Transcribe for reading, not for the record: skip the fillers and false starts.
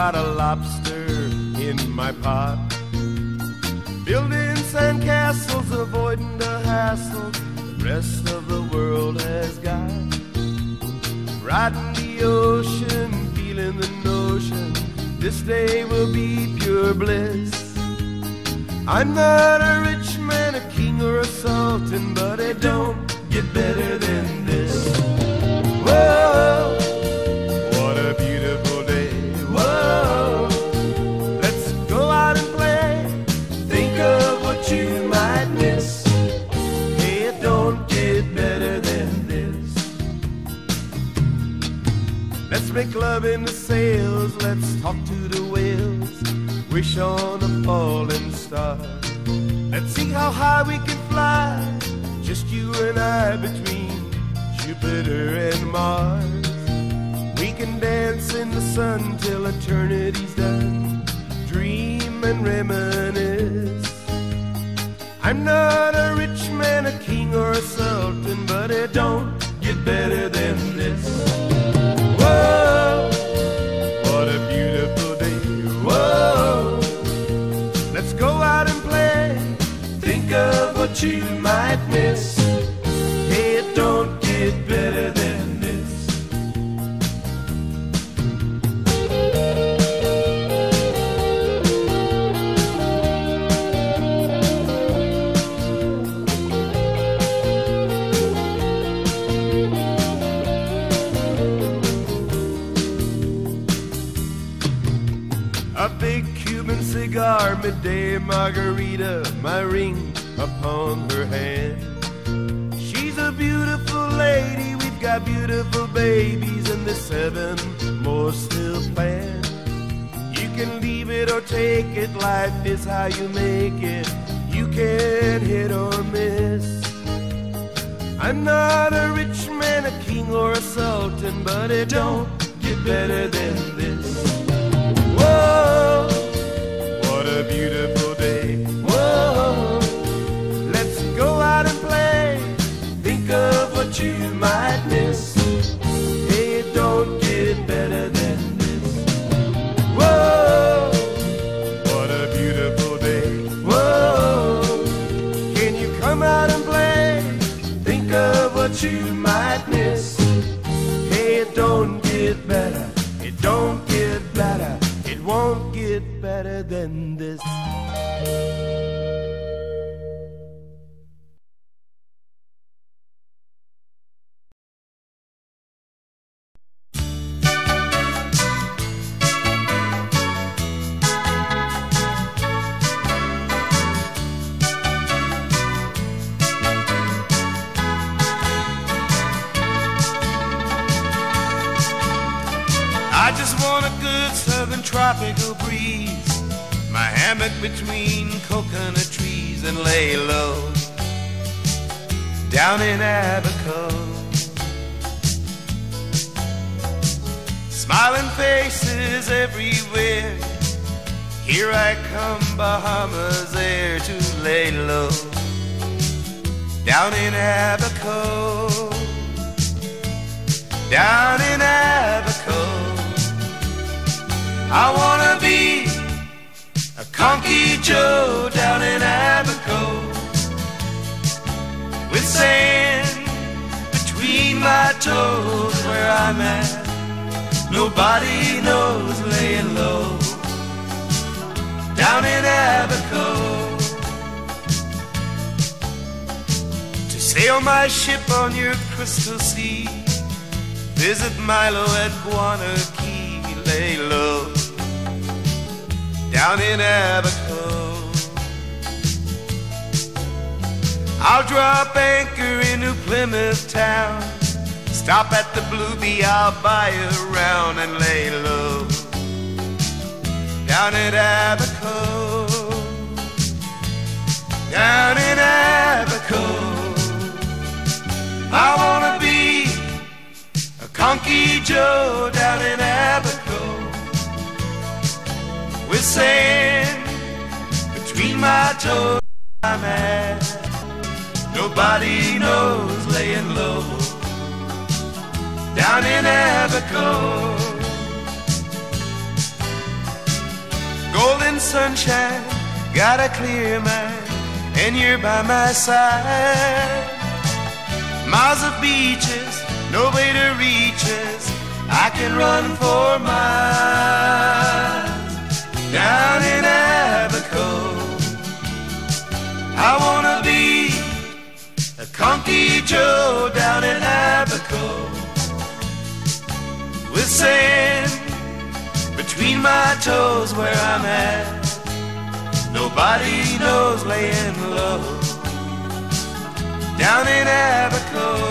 got a lobster in my pot. Building sandcastles, avoiding the hassle the rest of the world has got. Riding the ocean, feeling the notion this day will be pure bliss. I'm not a rich man, a king or a sultan, but it don't get better than this. Whoa, what a beautiful day. Whoa, let's go out and play. Think of what you might miss. Hey, it don't get better than this. Let's make love in the sails, let's talk to the whales, wish on a falling star. Let's see how high we can fly, just you and I between Jupiter and Mars. We can dance in the sun till eternity's done, dream and reminisce. I'm not a rich man, a king or a sultan, but it don't get better than this. Whoa, what a beautiful day. Whoa, let's go out and play. Think of what you might miss. Hey, it don't get better than this. A big Cuban cigar, midday margarita, my ring upon her hand. She's a beautiful lady, we've got beautiful babies, and there's 7 more still planned. You can leave it or take it, life is how you make it. You can hit or miss. I'm not a rich man, a king or a sultan, but it don't get better than this. Whoa, what a beautiful day. Whoa, let's go out and play. Think of what you might miss. Hey, it don't get better than this. Whoa, what a beautiful day. Whoa, can you come out and play? Think of what you might miss. Hey, it don't get better. It don't get better. It won't get better than this. I just want a good southern tropical breeze, my hammock between coconut trees, and lay low down in Abaco. Smiling faces everywhere, here I come, Bahamas air, to lay low down in Abaco, down in Abaco. I wanna be a conky Joe down in Abaco, with sand between my toes where I'm at. Nobody knows, laying low down in Abaco. To sail my ship on your crystal sea, visit Milo at Guanakee, lay low down in Abaco. I'll drop anchor in New Plymouth town, stop at the Blue Bee, I'll buy a round, and lay low down in Abaco, down in Abaco. I wanna be a conky Joe down in Abaco, with sand between my toes I'm at. Nobody knows, laying low down in Abaco, sunshine, got a clear mind, and you're by my side. Miles of beaches, no way to reach us, I can run for miles. Down in Abaco, I wanna be a Conky Joe down in Abaco, with sand between my toes where I'm at. Nobody knows laying low down in Abaco.